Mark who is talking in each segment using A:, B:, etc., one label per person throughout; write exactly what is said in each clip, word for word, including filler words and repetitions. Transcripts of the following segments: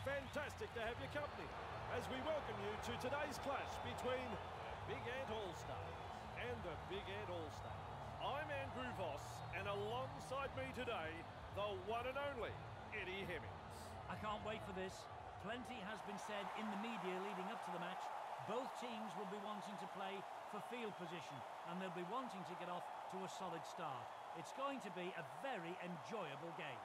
A: Fantastic to have your company as we welcome you to today's clash between Big Ant All-Stars and the Big Ant All-Stars. I'm Andrew Voss, and alongside me today, the one and only Eddie Hemmings.
B: I can't wait for this. Plenty has been said in the media leading up to the match. Both teams will be wanting to play for field position, and they'll be wanting to get off to a solid start. It's going to be a very enjoyable game.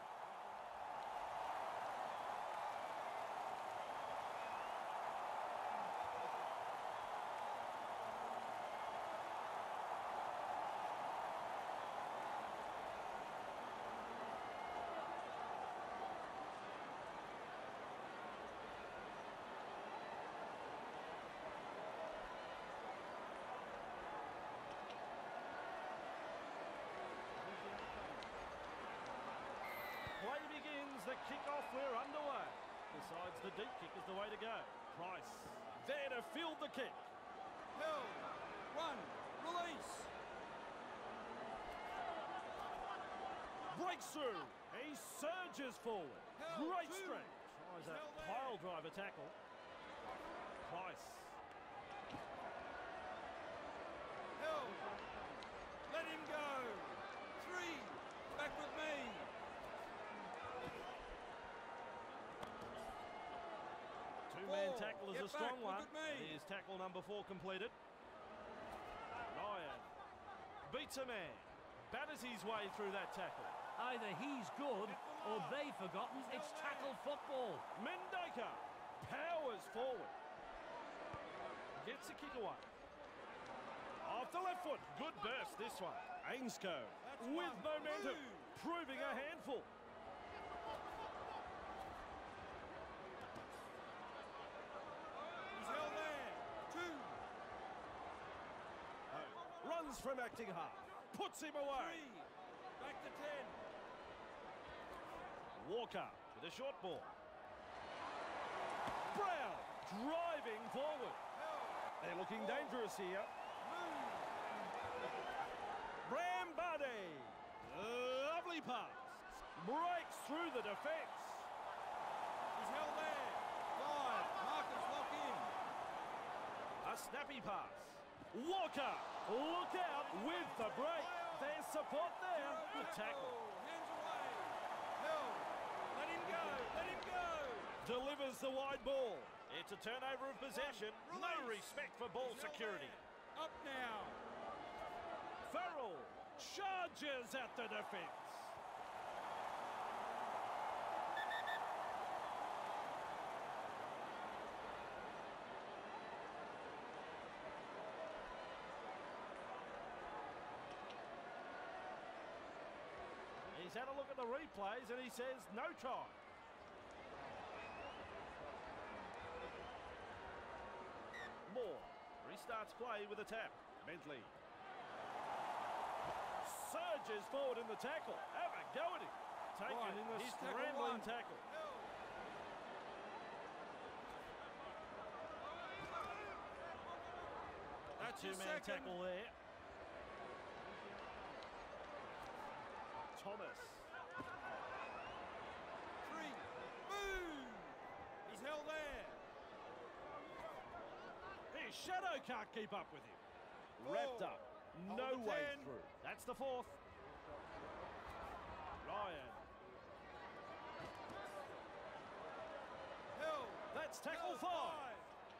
A: Play begins, the kick-off, we're underway. Decides the deep kick is the way to go. Price, there to field the kick.
C: Held, run, release.
A: Breaks through, he surges forward.
C: Held,
A: Great
C: two.
A: strength. Tries
C: He's
A: a
C: held there.
A: pile driver tackle. Price.
C: Held, let him go. Three, back with me.
A: Two-man
C: Four.
A: tackle is
C: Get
A: a strong
C: back,
A: one.
C: look at me.
A: Here's tackle number four completed. Ryan beats a man. Batters his way through that tackle.
B: Either he's good or they've forgotten it's tackle football.
A: Mendaka powers forward. Gets a kick away. Off the left foot. Good burst this one. Ainscoe
C: That's
A: with
C: one.
A: momentum.
C: Two.
A: Proving a handful.
C: He's held there. Two,
A: Runs from acting hard. Puts him away.
C: three, back to ten.
A: Walker with a short ball. Brown driving forward.
C: Held,
A: They're looking dangerous here.
C: move.
A: Brambade. Lovely pass. Breaks through the defence.
C: He's held there. Five, markers lock in.
A: A snappy pass. Walker, look out with the break. There's support there. Good tackle.
C: Hands away. Held, let him go, let him go.
A: Delivers the wide ball. It's a turnover of possession.
C: One,
A: No
C: release.
A: respect for ball
C: He's held
A: security.
C: there. Up now.
A: Farrell charges at the defence. He's had a look at the replays and he says no try. Moore restarts play with a tap. Bentley surges forward in the tackle. Have a go at him. Taken
C: Right,
A: in the
C: here's tackle
A: scrambling
C: one.
A: tackle.
C: Held. That's your
A: Two-man
C: second.
A: tackle there. Thomas.
C: Three, move. He's held there.
A: His shadow can't keep up with him.
C: Four.
A: Wrapped up. No
C: Hold the
A: way
C: ten.
A: through. That's the fourth. Ryan.
C: Held.
A: That's tackle
C: Held
A: five.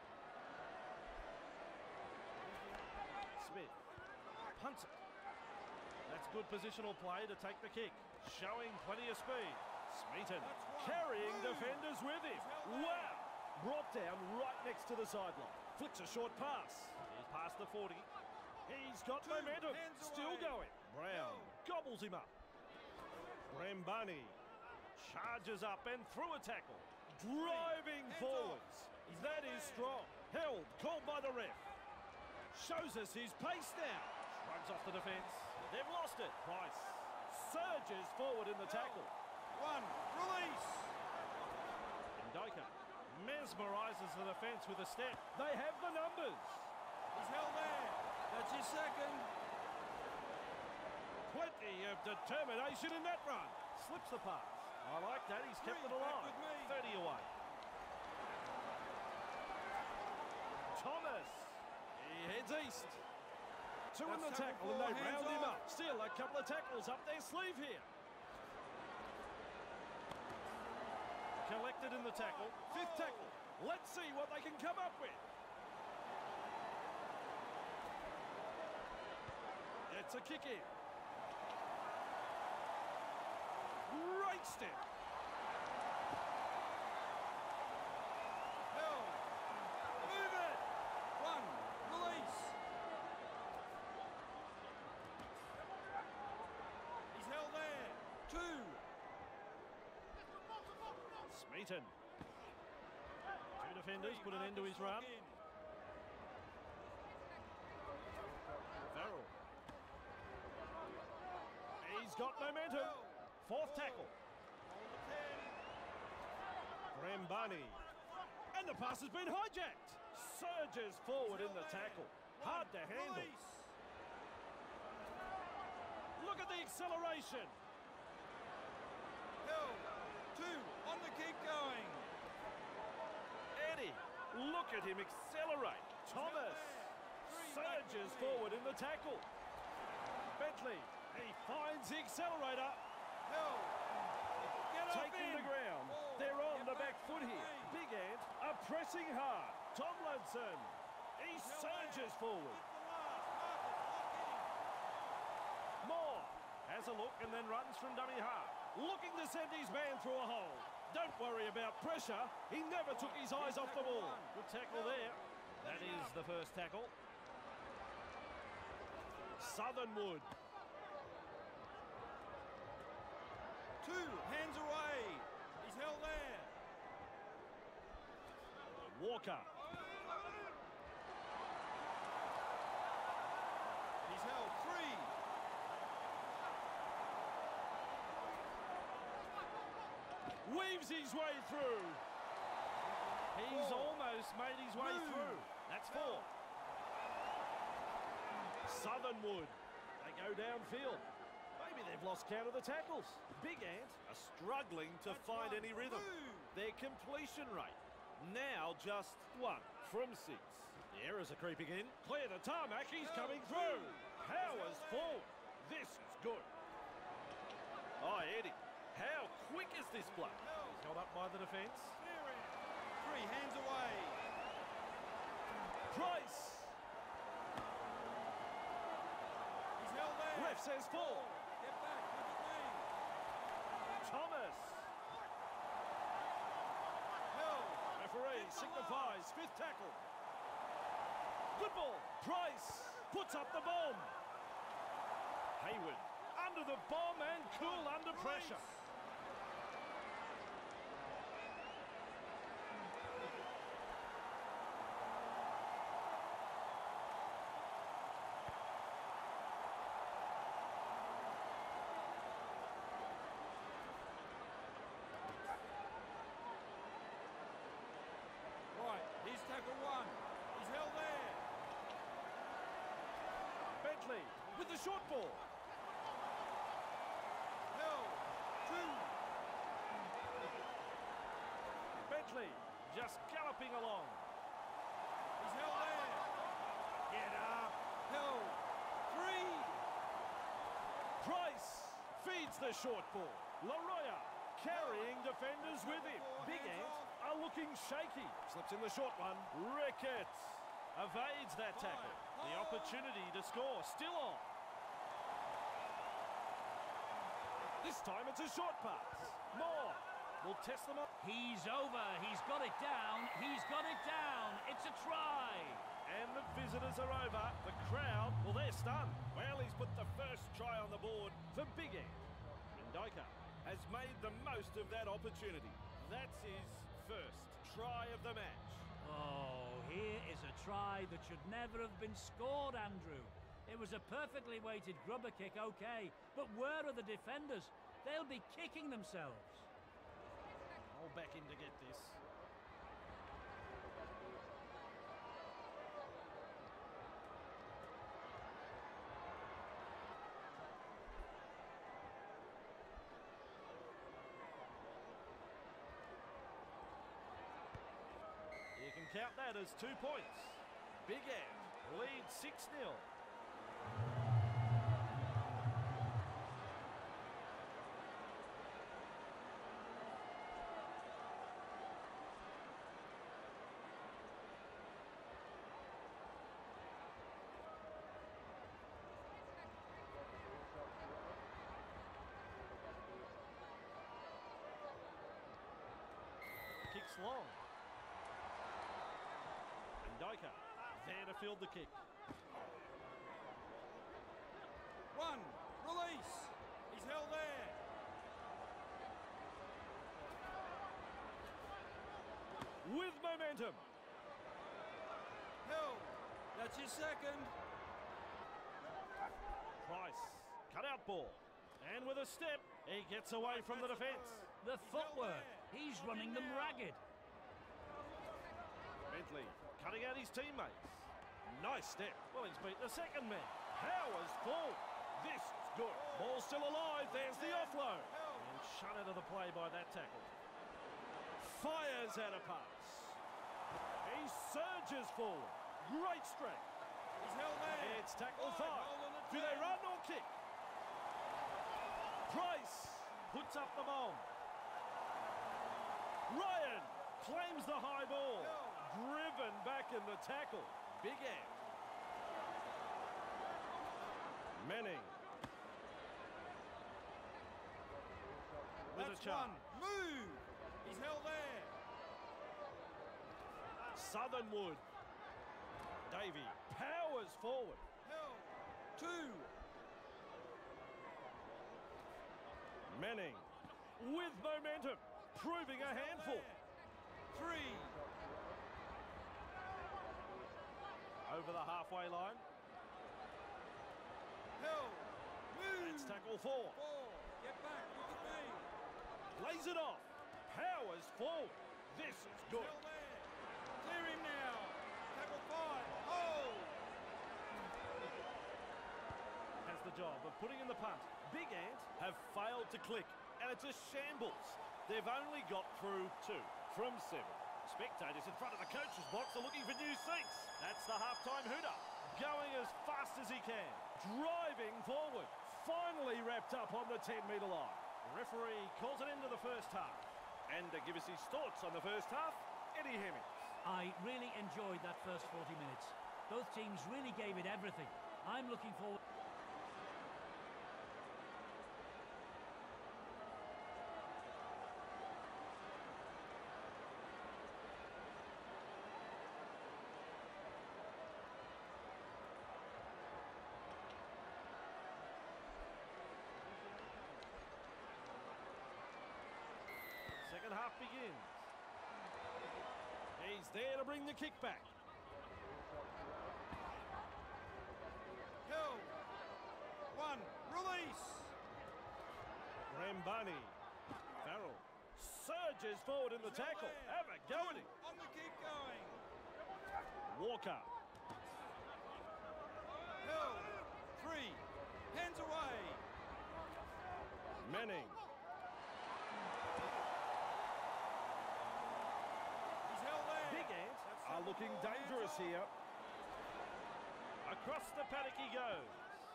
A: Smith punts it. That's good positional play to take the kick. Showing plenty of speed. Smeaton
C: That's one.
A: carrying
C: Move.
A: defenders with him.
C: He's held there.
A: Wow. Brought down right next to the sideline. Flicks a short pass. He's past the forty. He's got
C: Two
A: momentum.
C: hands
A: Still
C: away.
A: going. Brown
C: Held.
A: gobbles him up. Brambani charges up and through a tackle. Driving
C: Hands
A: forwards.
C: He's
A: That
C: held
A: is
C: there.
A: strong. Held. Called by the ref. Shows us his pace now. Shrugs off the defence. They've lost it. Price surges forward in the tackle.
C: One, release.
A: Ndika mesmerises the defence with a step. They have the numbers.
C: He's held there. That's his second.
A: Plenty of determination in that run. Slips the pass. I like that. He's kept
C: Three,
A: it alive.
C: back with me.
A: thirty away. heads east. Two in the
C: That's
A: tackle and
C: tackle
A: they
C: four,
A: round
C: hands
A: him
C: off.
A: up. Still a couple of tackles up their sleeve here. Collected in the tackle. Fifth tackle. Let's see what they can come up with. It's a kick in. Great step.
C: Held.
A: Move it.
C: One. Release. He's held there. Two.
A: Smeaton. Two defenders put an end to his run. Farrell. He's got momentum. Fourth tackle. Grambani. And the pass has been hijacked. Surges forward in the tackle. Hard to handle. Look at the acceleration.
C: Held. Two. On the kick going.
A: Eddie, look at him accelerate. Thomas surges forward in the tackle. Bentley, he finds the accelerator.
C: Held. Get up
A: Taking
C: in.
A: the ground.
C: Ball.
A: They're on
C: Get
A: the back foot here.
C: Away.
A: Big Ant are pressing hard. Tomlinson, he surges forward. Moore has a look and then runs from dummy half. Looking to send his man through a hole. Don't worry about pressure. He never took his eyes off the ball. Good tackle there. That is the first tackle. Southernwood.
C: Two. Hands away. He's held there.
A: Walker.
C: He's held. Three.
A: Weaves his way through. He's
C: Four.
A: almost made his way
C: Move.
A: through. That's four. Southernwood. They go downfield. Maybe they've lost count of the tackles. Big Ant are struggling to
C: That's
A: find
C: one.
A: any rhythm.
C: Move.
A: Their completion rate now just one from six. The errors are creeping in. Clear the tarmac. He's
C: Go,
A: coming through.
C: move.
A: Powers
C: He's
A: forward. This is good. Oh, Eddie. How quick is this play? He's held up by the defence.
C: Clearing. Three. Hands away.
A: Price.
C: He's held there.
A: Ref says four.
C: Get back. Look at me.
A: Thomas.
C: Held.
A: Referee signifies fifth tackle. Good ball. Price puts up the bomb. Hayward under the bomb and cool under pressure.
C: Right. He's tackle one. He's held there.
A: Bentley with the short ball.
C: Held. Two.
A: Bentley just galloping along.
C: He's held there.
A: Get up.
C: Held. Three.
A: Price feeds the short ball. Laroya carrying defenders with him. Big Ant are looking shaky. Slips in the short one. Ricketts evades that tackle. The opportunity to score still on. This time it's a short pass. Moore will test them up.
B: He's over. He's got it down. He's got it down. It's a try.
A: And the visitors are over. The crowd, well, they're stunned. Well, he's put the first try on the board for Big Ant. Mendoka has made the most of that opportunity. That's his first try of the match.
B: Oh, here is a try that should never have been scored, Andrew. It was a perfectly weighted grubber kick, okay, but where are the defenders? They'll be kicking themselves.
A: All back in to get this. You can count that as two points. Big Ant Lead six nil. Kicks long. And Doka there to field the kick.
C: One. Release. He's held there.
A: With momentum.
C: Held. That's your second.
A: Price. Cut out ball. And with a step, he gets away from the defence.
B: The footwork. He's running them ragged.
A: Bentley cutting out his teammates. Nice step. Well, he's beat the second man. Powers full. This is good. Ball still alive. There's the offload. And shut out of the play by that tackle. Fires out a pass. He surges forward. Great strength.
C: He's held there.
A: It's tackle
C: Five,
A: five.
C: hold on the
A: Do they
C: ten.
A: run or kick? Price puts up the bomb. Ryan claims the high ball. Driven back in the tackle. Big Ant. Manning. With
C: That's
A: a charge.
C: one. Move. He's held there.
A: Southernwood. Davey powers forward.
C: Held. Two.
A: Manning with momentum, proving a handful.
C: Three.
A: Over the halfway line.
C: Held. Move.
A: That's tackle four.
C: Four. Get back. Look at me.
A: Lays it off. Powers forward. This is good.
C: Held there. Clear him now. Tackle five. Hold.
A: Has the job of putting in the punt. Big Ant have failed to click, and it's a shambles. They've only got through two from seven. Spectators in front of the coach's box are looking for new seats. That's the halftime hooter, going as fast as he can, driving forward, finally wrapped up on the ten metre line. The referee calls it into the first half. And to give us his thoughts on the first half, Eddie Hemmings.
B: I really enjoyed that first forty minutes. Both teams really gave it everything. I'm looking forward.
A: Second half begins. He's there to bring the kick back.
C: Held. One. Release.
A: Rambani. Farrell surges forward in the
C: He's held
A: tackle.
C: there.
A: Have a go at him.
C: On the keep going.
A: Walker.
C: Held. Three. Hands away.
A: Manning.
C: He's held there.
A: Big Ant are looking dangerous here. Across the paddock he goes.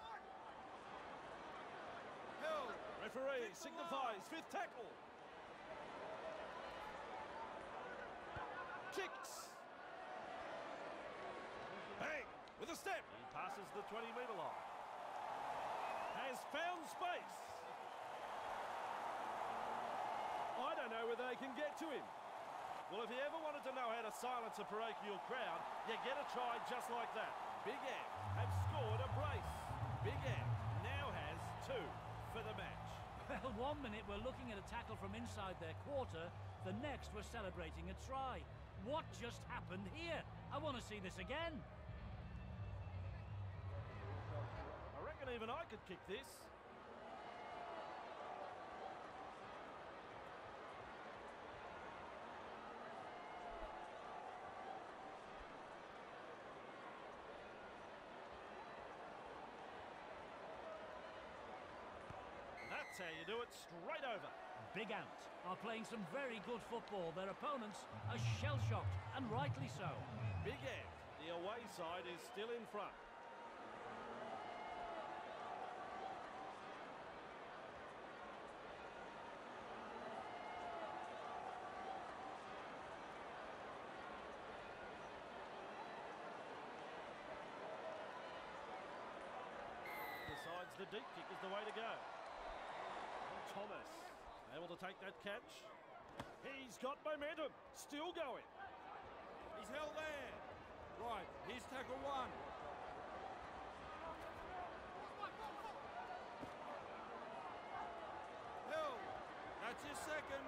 C: Held.
A: Referee signifies fifth tackle. Kicks. Bang! With a step. He passes the twenty metre line. Has found space. I don't know whether they can get to him. Well, if you ever wanted to know how to silence a parochial crowd, you get a try just like that. Big Ant have scored a brace. Big Ant now has two for the match.
B: Well, one minute we're looking at a tackle from inside their quarter, the next we're celebrating a try. What just happened here? I want to see this again.
A: I reckon even I could kick this. That's how you do it, straight over.
B: Big Ant are playing some very good football. Their opponents are shell-shocked, and rightly so.
A: Big Ant, the away away side is still in front. Decides the deep kick is the way to go. Thomas able to take that catch. He's got momentum, still going.
C: He's held there. Right, here's tackle one. Held. That's his second.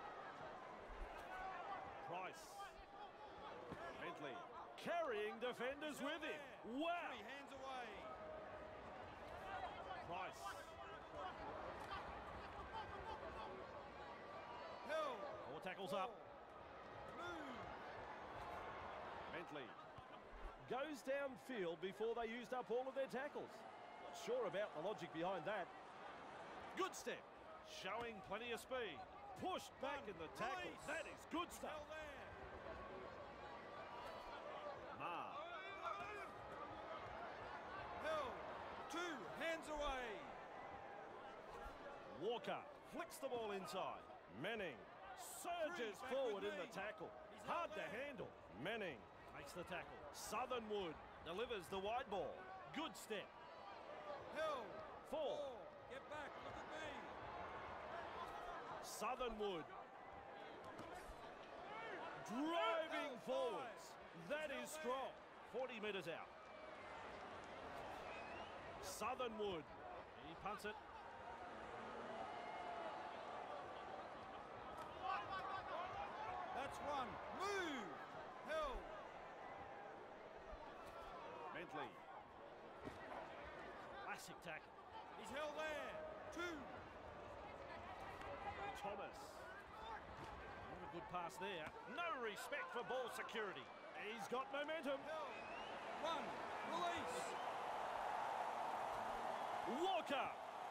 A: Price. Bentley carrying defenders
C: He's held
A: with him.
C: there.
A: Wow.
C: Three hands away.
A: Price.
C: Held.
A: Four tackles
C: Four.
A: up.
C: Move.
A: Bentley goes downfield before they used up all of their tackles. Not sure about the logic behind that. Good step, showing plenty of speed. Pushed back
C: One.
A: in the tackle.
C: Release.
A: That is good
C: He's
A: stuff.
C: held there.
A: Ma.
C: Held. Two hands away.
A: Walker flicks the ball inside. Manning surges
C: Three, back
A: forward
C: with
A: in the
C: me.
A: tackle.
C: He's
A: Hard
C: held
A: to
C: there.
A: handle. Manning makes the tackle. Southernwood delivers the wide ball. Good step.
C: Held.
A: Four.
C: Four. Get back. Look at me.
A: Southernwood driving
C: Held.
A: forwards. That
C: He's
A: is
C: held
A: strong. forty metres out. Southernwood. He punts it.
C: That's one. Move. Held.
A: Bentley. Classic tackle.
C: He's held there. Two.
A: Thomas. Not a good pass there. No respect for ball security. He's got momentum.
C: Held. One. Release.
A: Walker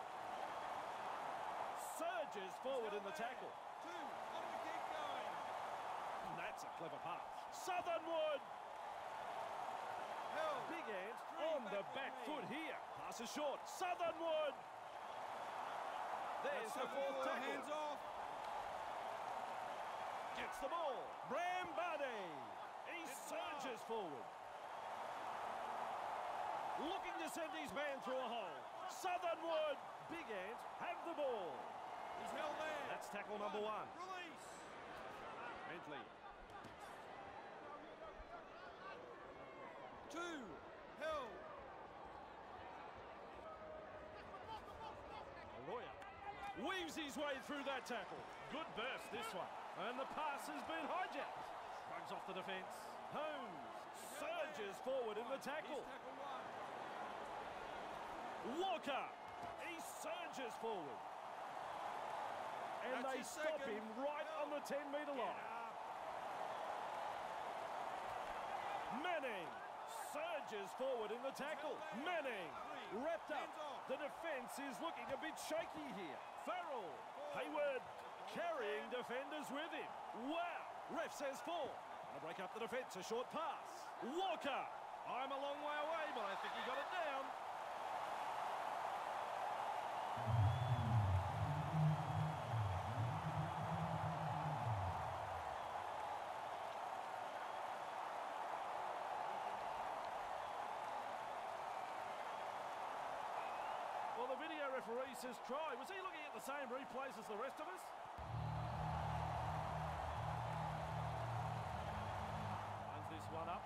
A: surges forward in the tackle.
C: Two. On the keep going.
A: That's a clever pass. Southernwood.
C: Held.
A: Big Ant
C: Three,
A: on the
C: back
A: back
C: with
A: foot
C: me.
A: here. Passes short. Southernwood. There's
C: That's
A: the
C: tackle
A: fourth
C: four.
A: tackle.
C: Hands off.
A: Gets the ball. Brambade. He
C: It's
A: surges forward. Looking to send his man through a hole. Southernwood. Big Ant have the ball.
C: He's held there.
A: That's tackle number one.
C: Release.
A: Bentley.
C: Two. Held.
A: Arroyo weaves his way through that tackle. Good burst this one. And the pass has been hijacked. Shrugs off the defence. Holmes surges forward in the tackle.
C: Here's tackle one.
A: Walker, he surges forward. And
C: That's
A: they
C: his
A: stop
C: second.
A: him right on the ten metre
C: Get
A: line.
C: up.
A: Manning surges forward in the tackle. Manning wrapped up.
C: Hands off.
A: The defence is looking a bit shaky here. Farrell, Hayward carrying defenders with him. Wow, ref says four. Gonna break up the defence, a short pass. Walker, I'm a long way away, but I think he got it down. Well, the video referee says try. Was he looking at the same replays as the rest of us? Lines this one up.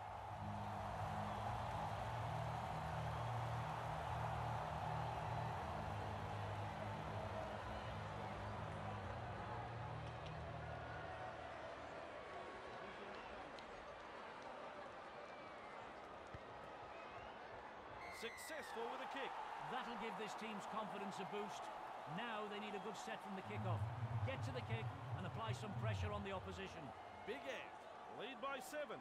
A: Successful with a kick.
B: That'll give this team's confidence a boost. Now they need a good set from the kick-off. Get to the kick and apply some pressure on the opposition.
A: Big Ant lead by seven.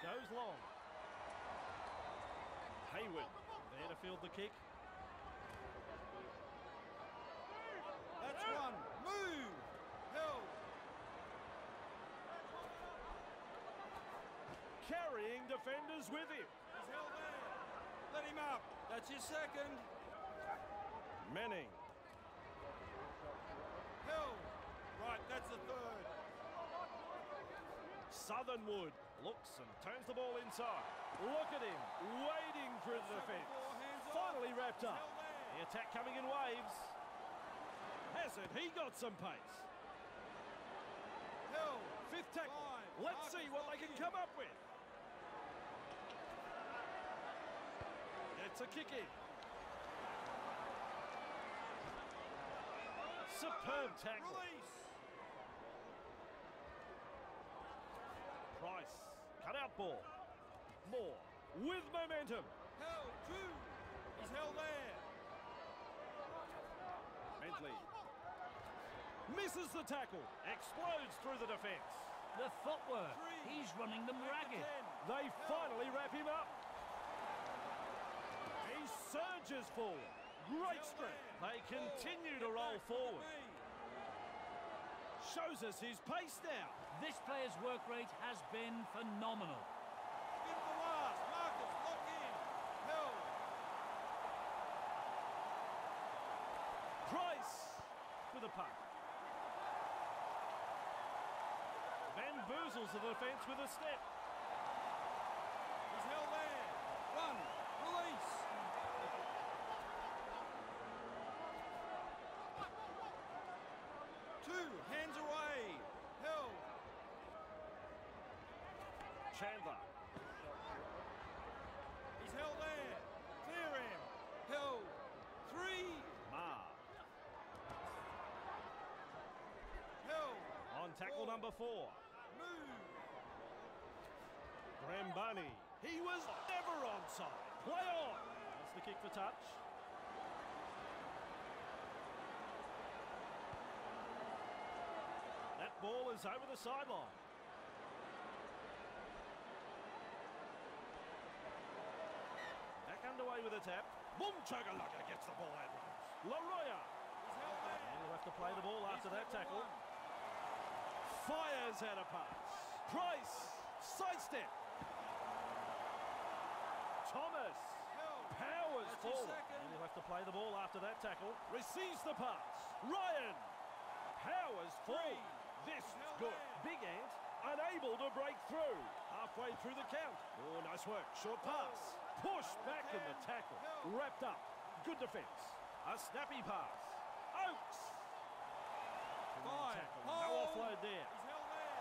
A: goes long. Hayward there to field the kick.
C: That's one. Move. Held.
A: Carrying defenders with him.
C: He's held there. Let him up. That's your second.
A: Manning.
C: Held. Right, that's the third.
A: Southernwood looks and turns the ball inside. Look at him, wading through the defence. Finally wrapped up. The attack coming in waves. Hasn't he got some pace?
C: Held.
A: Fifth tackle.
C: Five.
A: Let's
C: Marcus
A: see what they can
C: Lockie.
A: come up with. It's a kick in. Superb tackle.
C: Release.
A: Price, cut out ball. Moore, with momentum.
C: Held. Two. He's held there.
A: Bentley misses the tackle, explodes through the defence.
B: The footwork.
C: Three.
B: He's running them ragged.
C: Ten.
A: They finally wrap him up. He surges forward. Great strength. They continue to roll forward. Shows us his pace now.
B: This player's work rate has been phenomenal.
C: Spin the last. Marcus, lock in. Held.
A: Price with a puck. Bamboozles the defence with a step.
C: He's held there. One. Release. Two. Hands away. Held.
A: Chandler.
C: He's held there. Clear him. Held. Three.
A: Marr.
C: Held.
A: On tackle
C: Four.
A: number four.
C: Move.
A: Grambani. He was never onside. Play on. That's the kick for touch. That ball is over the sideline. Back underway with a tap. Boom Chagalaka gets the ball out. Laroya.
C: He's held there.
A: And he'll have to play the ball after that
C: He's
A: tackle.
C: one.
A: Fires out a pass. Price. Sidestep. Thomas.
C: Held.
A: Powers
C: That's your
A: forward.
C: second.
A: And he'll have to play the ball after that tackle. Receives the pass. Ryan. Powers forward. This is
C: held
A: good.
C: there.
A: Big Ant unable to break through. Halfway through the count. Oh, nice work. Short pass. Pushed back in the tackle. Wrapped up. Good defence. A snappy pass. Oakes.
C: Five.
A: Tackle. No
C: Hold.
A: offload there.
C: He's held there.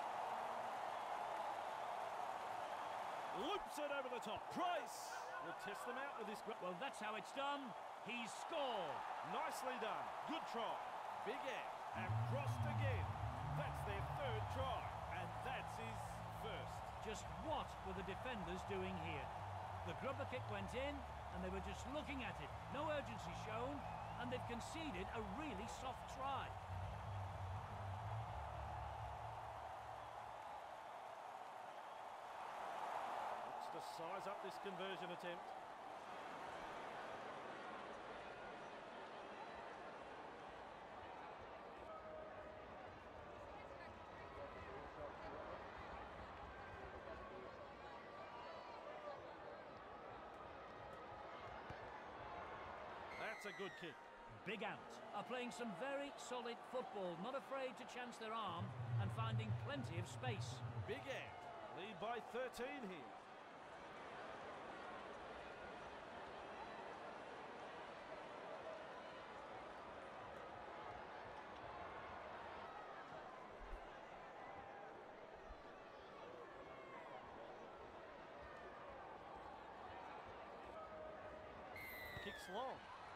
A: Loops it over the top. Price will test them out with this.
B: Well, that's how it's done. He's scored.
A: Nicely done. Good try. Big Ant have crossed again. That's their third try. And that's his first.
B: Just what were the defenders doing here? The grubber kick went in, and they were just looking at it. No urgency shown, and they've conceded a really soft try.
A: Looks to size up this conversion attempt. That's a good kick.
B: Big Ant are playing some very solid football, not afraid to chance their arm and finding plenty of space.
A: Big Ant lead by thirteen here. Kicks long.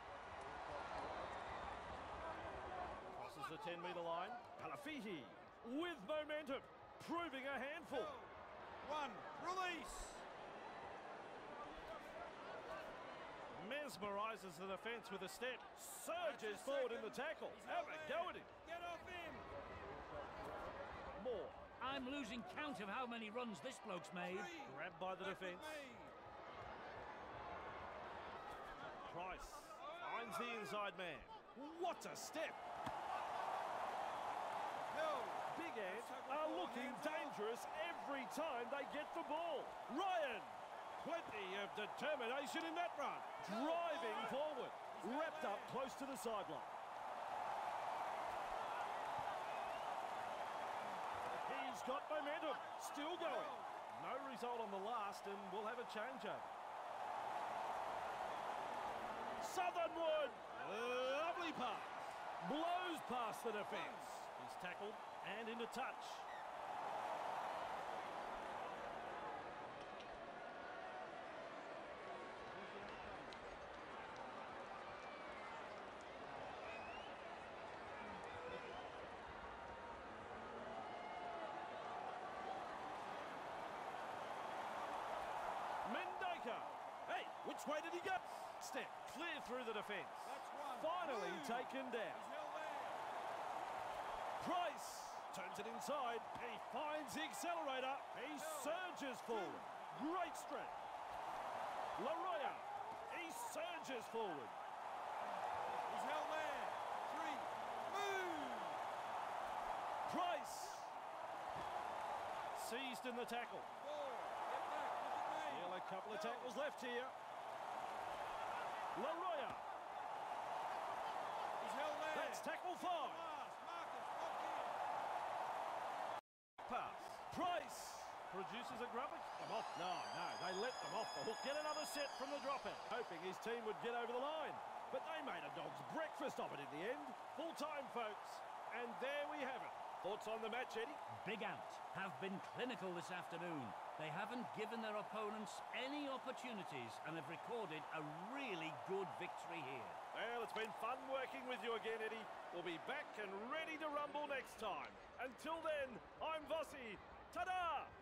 A: Crosses the ten metre line. Palafihi with momentum, proving a handful.
C: One. Release.
A: Mesmerises the defence with a step. Surges forward in the tackle.
C: He's
A: Have
C: held
A: a
C: there.
A: go at him.
C: Get off him.
A: Moore.
B: I'm losing count of how many runs this bloke's made.
C: Three.
A: Grabbed by the
C: Back with
A: defence.
C: me.
A: Price finds the inside man. What a step!
C: Hill.
A: Big Ant
C: Tackle
A: are
C: for
A: looking
C: hands up.
A: dangerous every time they get the ball. Ryan, plenty of determination in that run. Driving forward, wrapped up close to the sideline. He's got momentum, still going. No result on the last, and we'll have a changeover. Southernwood, lovely pass. Blows past the defence. He's tackled and into touch. Mendaka. Hey, which way did he go? Step clear through the defence.
C: That's one.
A: Finally
C: Two.
A: taken down.
C: He's held there.
A: Price turns it inside. He finds the accelerator. He surges forward. Great strength. Laroya. He surges forward.
C: He's held there. Three. Move.
A: Price. Seized in the tackle.
C: Four. Get back. Look at me.
A: Still a couple of
C: Hill.
A: tackles left here. Laroya.
C: He's held there.
A: That's tackle five.
C: Pass. Marcus. Lock in.
A: Pass. Price produces a grubber. Them off. No, no, they let them off the hook. Get another set from the dropout. Hoping his team would get over the line. But they made a dog's breakfast of it in the end. Full time, folks. And there we have it. Thoughts on the match, Eddie?
B: Big Ant have been clinical this afternoon. They haven't given their opponents any opportunities and have recorded a really good victory here.
A: Well, it's been fun working with you again, Eddie. We'll be back and ready to rumble next time. Until then, I'm Vossi. Ta-da!